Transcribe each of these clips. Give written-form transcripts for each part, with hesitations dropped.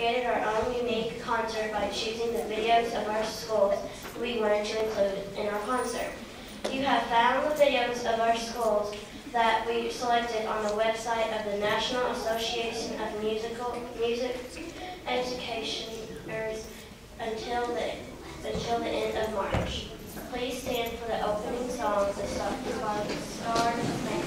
created our own unique concert by choosing the videos of our schools we wanted to include in our concert. You have found the videos of our schools that we selected on the website of the National Association of Music Educationers until the end of March. Please stand for the opening song, The Star of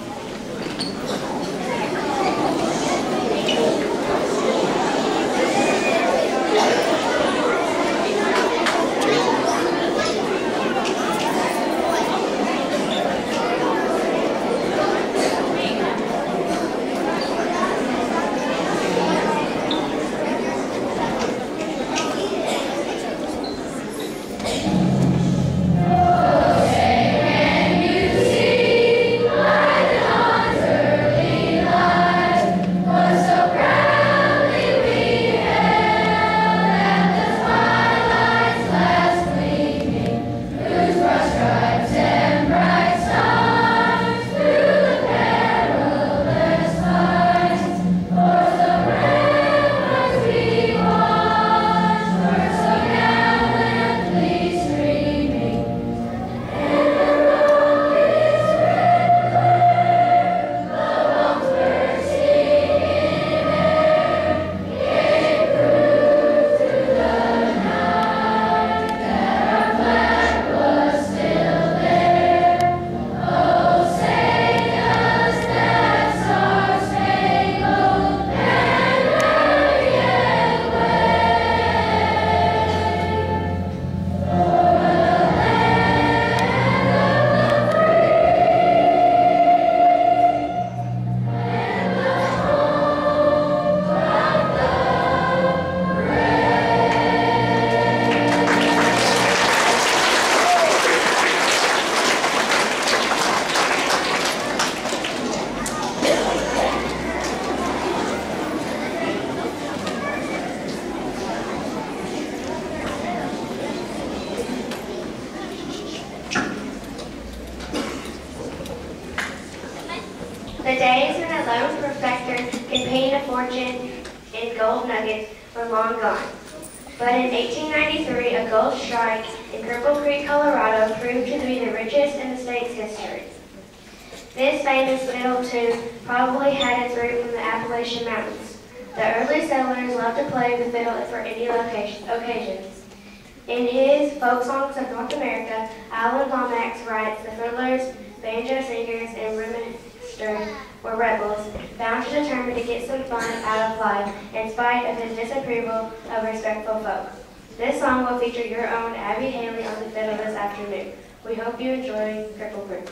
The days when a lone perfecter can paint a fortune in gold nuggets were long gone. But in 1893, a gold strike in Cripple Creek, Colorado proved to be the richest in the state's history. This famous fiddle tune probably had its root from the Appalachian Mountains. The early settlers loved to play the fiddle for any occasions. In his Folk Songs of North America, Alan Lomax writes, the fiddlers, banjo singers, and ruminators were rebels, bound to determine to get some fun out of life in spite of his disapproval of respectful folk. This song will feature your own Abby Haley on the fiddle this afternoon. We hope you enjoy Cripple Creek.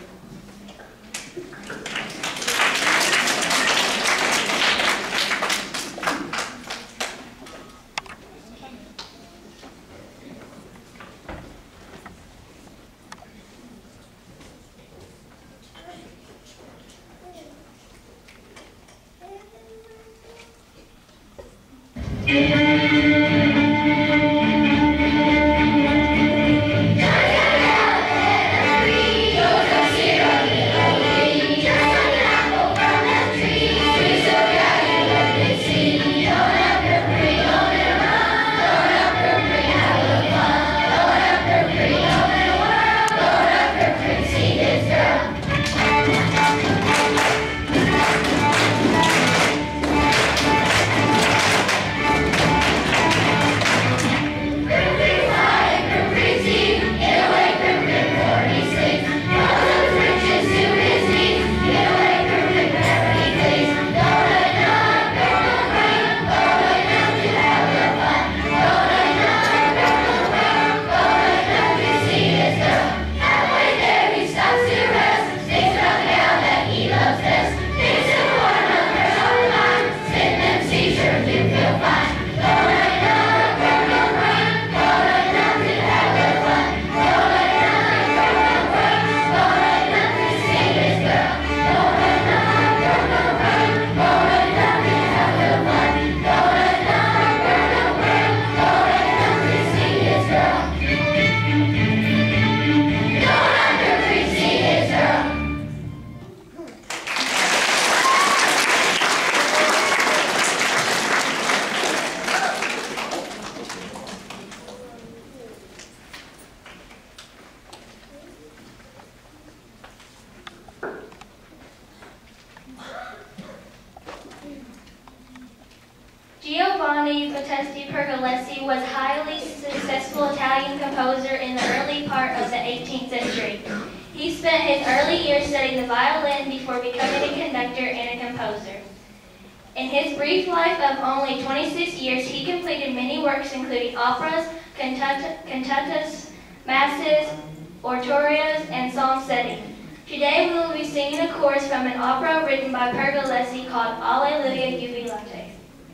Giovanni Battista Pergolesi was a highly successful Italian composer in the early part of the 18th century. He spent his early years studying the violin before becoming a conductor and a composer. In his brief life of only 26 years, he completed many works including operas, cantatas, masses, oratorios, and psalm settings. Today we will be singing a chorus from an opera written by Pergolesi called Alleluia Jubilate.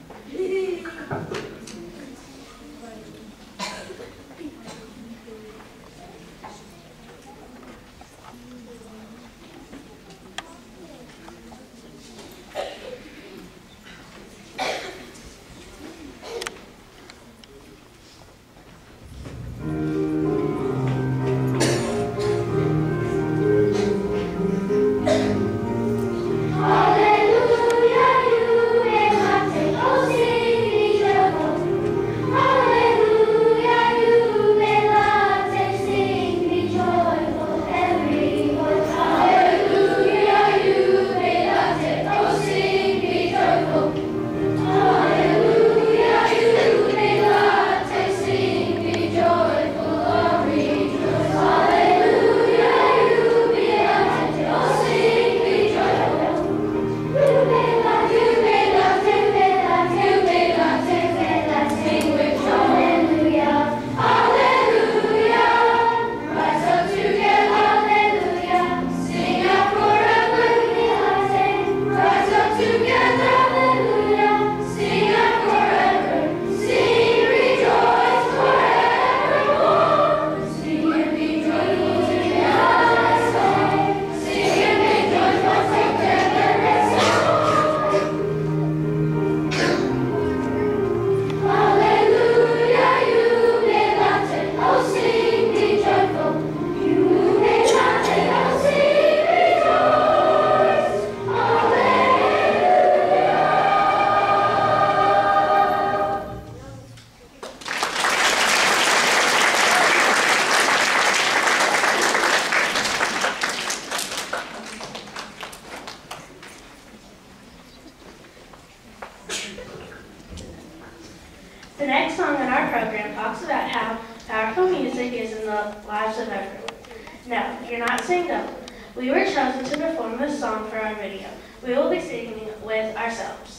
The next song in our program talks about how powerful music is in the lives of everyone. No, you're not single. We were chosen to perform this song for our video. We will be singing with ourselves.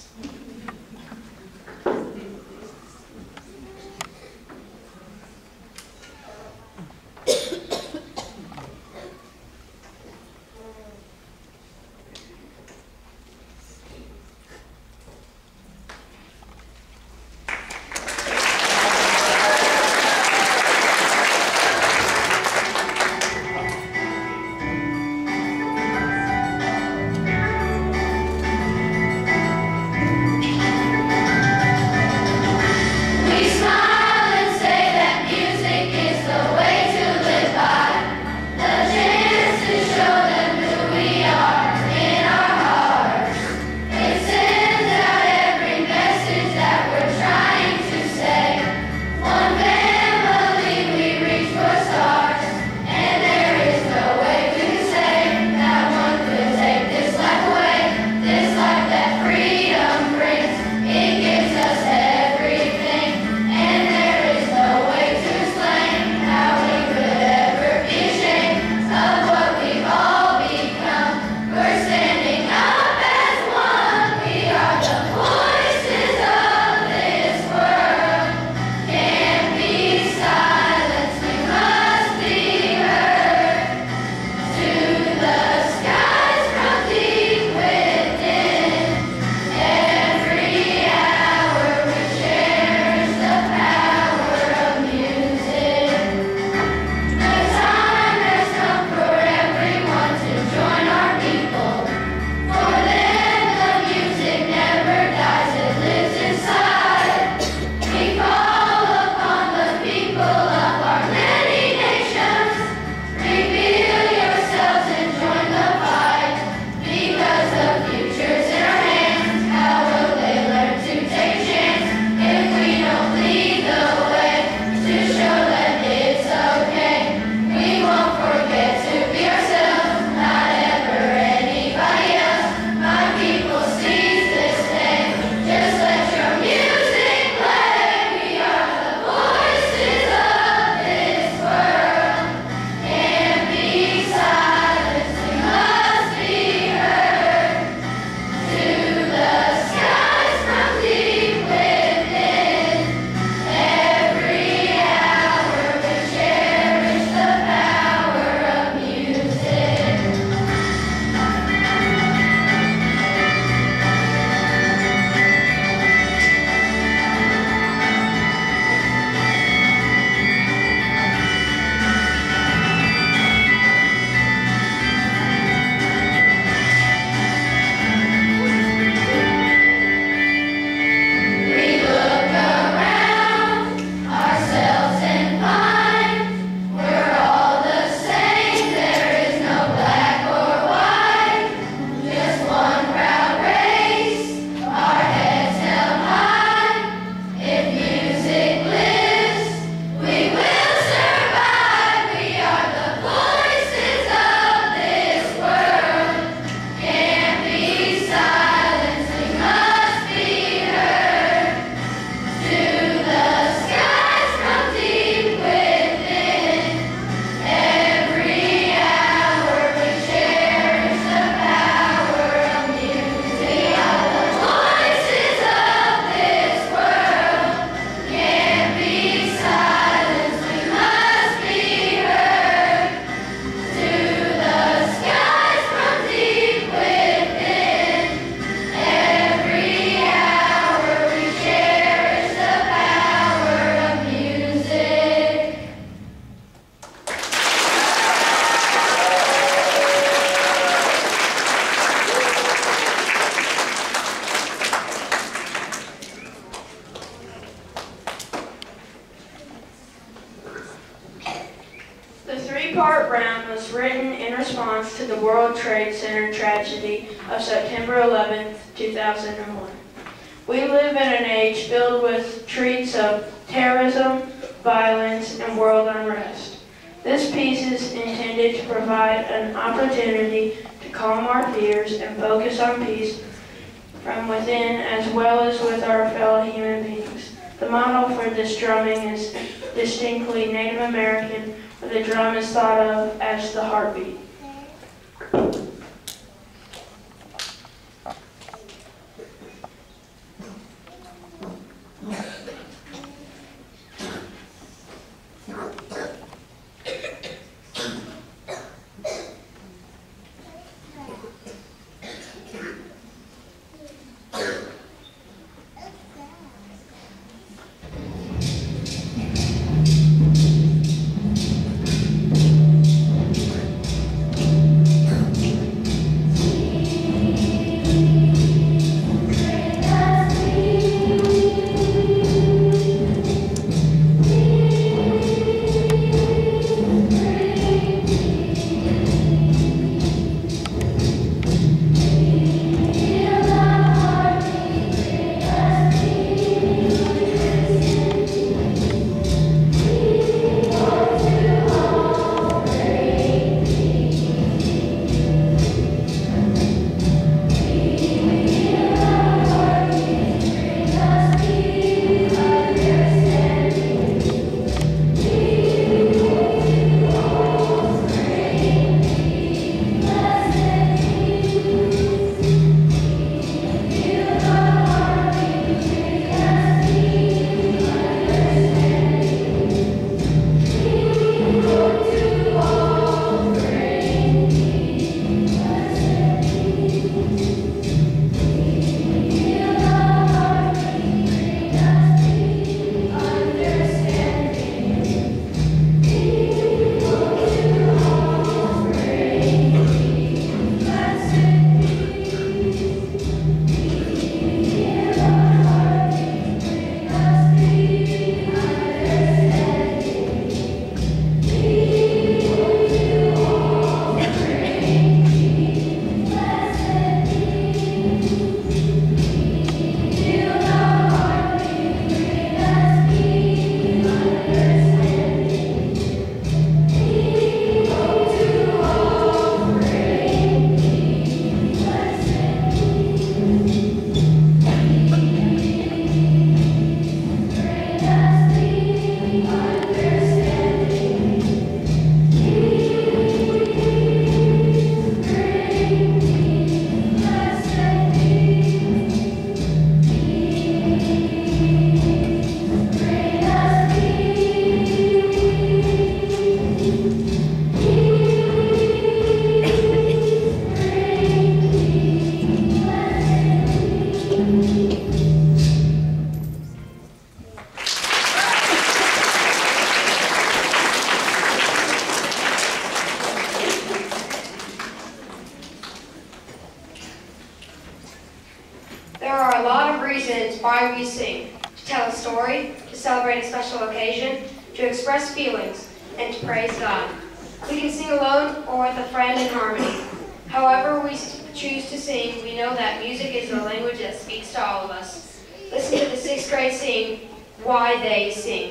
Part Brown was written in response to the World Trade Center tragedy of September 11, 2001. We live in an age filled with treats of terrorism, violence, and world unrest. This piece is intended to provide an opportunity to calm our fears and focus on peace from within as well as with our fellow human beings. The model for this drumming is distinctly Native American, where the drum is thought of as the heartbeat. There are a lot of reasons why we sing: to tell a story, to celebrate a special occasion, to express feelings, and to praise God. We can sing alone or with a friend in harmony. However we choose to sing, we know that music is the language that speaks to all of us. Listen to the 6th grade sing, Why They Sing.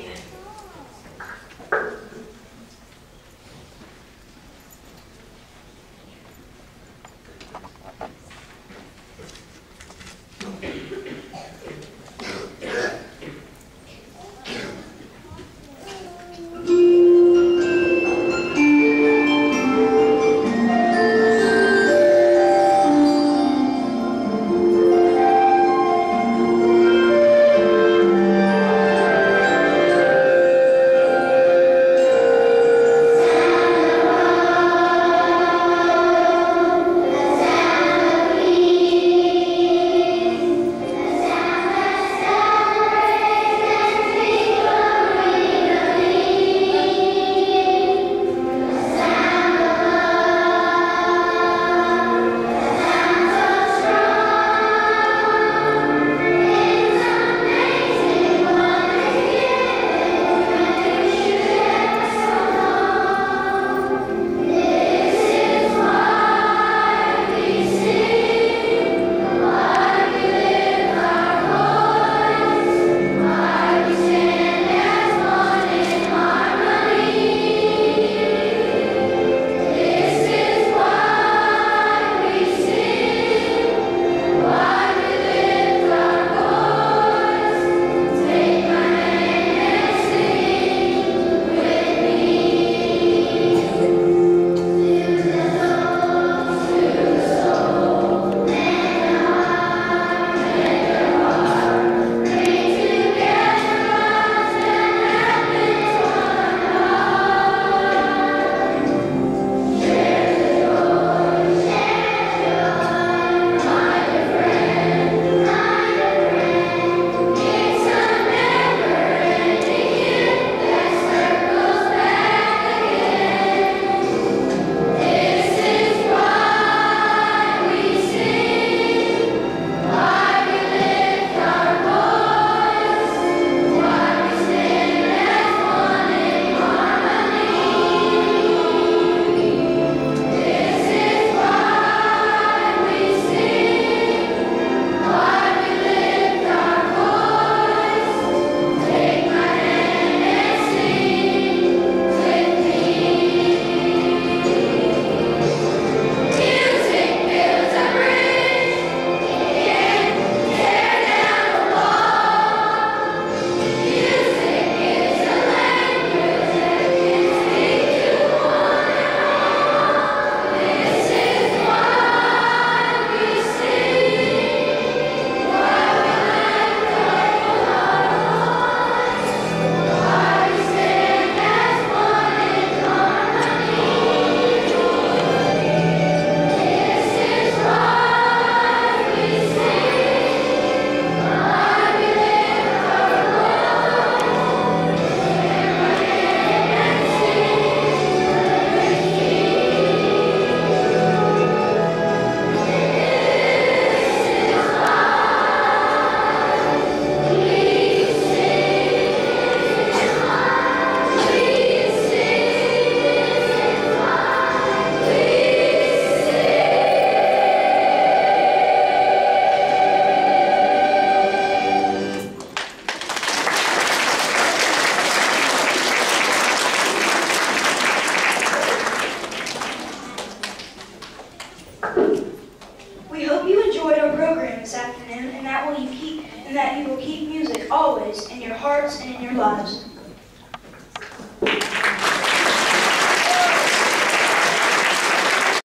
this afternoon, and that you will keep music always in your hearts and in your lives.